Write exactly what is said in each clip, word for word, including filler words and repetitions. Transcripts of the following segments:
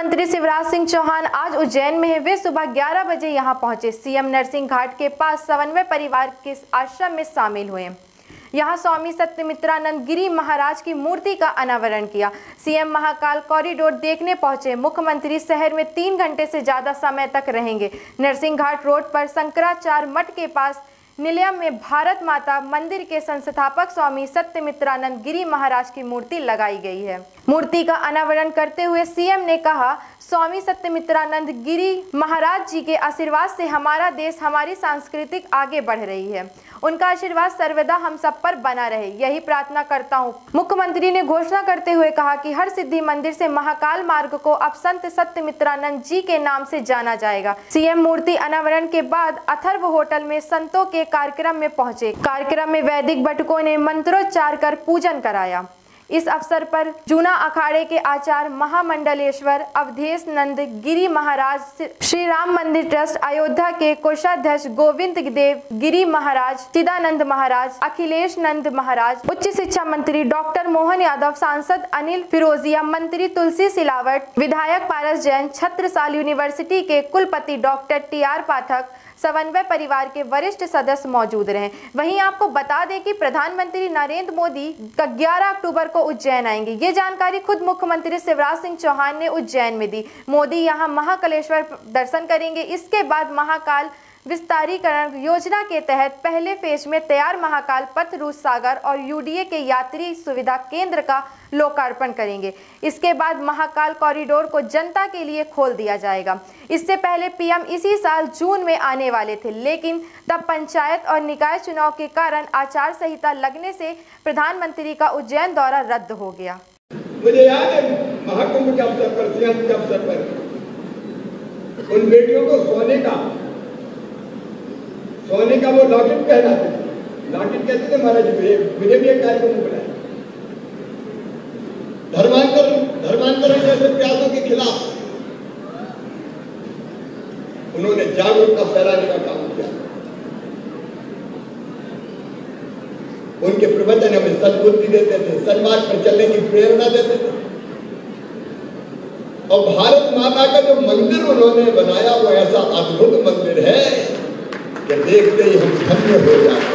मुख्यमंत्री शिवराज सिंह चौहान आज उज्जैन में है। वे सुबह ग्यारह बजे यहां पहुंचे। सीएम नरसिंह घाट के पास समन्वय परिवार के आश्रम में शामिल हुए। यहां स्वामी सत्यमित्रानंद गिरी महाराज की मूर्ति का अनावरण किया। सीएम महाकाल कॉरिडोर देखने पहुंचे। मुख्यमंत्री शहर में तीन घंटे से ज्यादा समय तक रहेंगे। नरसिंह घाट रोड पर शंकराचार्य मठ के पास निलयम में भारत माता मंदिर के संस्थापक स्वामी सत्यमित्रानंद गिरी महाराज की मूर्ति लगाई गई है। मूर्ति का अनावरण करते हुए सीएम ने कहा, स्वामी सत्यमित्रानंद गिरी महाराज जी के आशीर्वाद से हमारा देश, हमारी सांस्कृतिक आगे बढ़ रही है। उनका आशीर्वाद सर्वदा हम सब पर बना रहे, यही प्रार्थना करता हूं। मुख्यमंत्री ने घोषणा करते हुए कहा कि हर सिद्धि मंदिर से महाकाल मार्ग को अब संत सत्यमित्रानंद जी के नाम से जाना जाएगा। सीएम मूर्ति अनावरण के बाद अथर्व होटल में संतों के कार्यक्रम में पहुंचे। कार्यक्रम में वैदिक बटुकों ने मंत्रोच्चार कर पूजन कराया। इस अवसर पर जूना अखाड़े के आचार्य महामंडलेश्वर अवधेश नंद गिरी महाराज, श्री राम मंदिर ट्रस्ट अयोध्या के कोषाध्यक्ष गोविंद देव गिरी महाराज, चिदानंद महाराज, अखिलेश नंद महाराज, उच्च शिक्षा मंत्री डॉक्टर मोहन यादव, सांसद अनिल फिरोजिया, मंत्री तुलसी सिलावट, विधायक पारस जैन, छत्रसाल यूनिवर्सिटी के कुलपति डॉक्टर टी आर पाठक, समन्वय परिवार के वरिष्ठ सदस्य मौजूद रहे। वहीं आपको बता दें कि प्रधानमंत्री नरेंद्र मोदी ग्यारह अक्टूबर को उज्जैन आएंगे। ये जानकारी खुद मुख्यमंत्री शिवराज सिंह चौहान ने उज्जैन में दी। मोदी यहां महाकालेश्वर दर्शन करेंगे। इसके बाद महाकाल विस्तारीकरण योजना के तहत पहले फेज में तैयार महाकाल पथ, रूस सागर और यूडीए के यात्री सुविधा केंद्र का लोकार्पण करेंगे। इसके बाद महाकाल कॉरिडोर को जनता के लिए खोल दिया जाएगा। इससे पहले पीएम इसी साल जून में आने वाले थे, लेकिन तब पंचायत और निकाय चुनाव के कारण आचार संहिता लगने से प्रधानमंत्री का उज्जैन दौरा रद्द हो गया। मुझे याद है महाकुंभ के अवसर पर, सिंहस्थ के अवसर पर उन बेटियों को सोने का सोने का वो लॉकेट पहनाते थे। लॉकेट कहते थे महाराज, मुझे भी एक कार्यक्रम बनाया। धर्मांतरण धर्मांतरण जैसे प्रयासों के खिलाफ उन्होंने जागरूकता फैलाने का काम किया। उनके प्रवचन हमें सद्बुद्धि देते थे, सन्मार्ग पर चलने की प्रेरणा देते थे। और भारत माता का जो मंदिर उन्होंने बनाया वो ऐसा अद्भुत मंदिर है कि देखते ही हम धन्य हो जाते।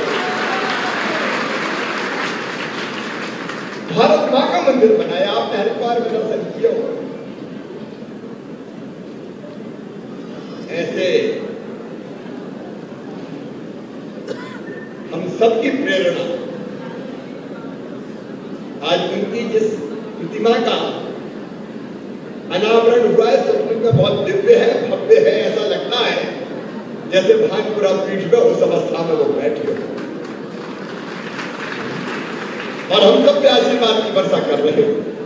भारत मां का मंदिर बनाया, आपने हरिद्वार में दर्शन किया हो। ऐसे हम सबकी प्रेरणा आज उनकी जिस प्रतिमा का अनावरण हुआ है, सचमुच में बहुत दिव्य है, भव्य है। ऐसा लगता है जैसे भानपुरा पीठ में उस अवस्था में वो बैठे हो और हम सब पे आशीर्वाद की वर्षा कर रहे हैं।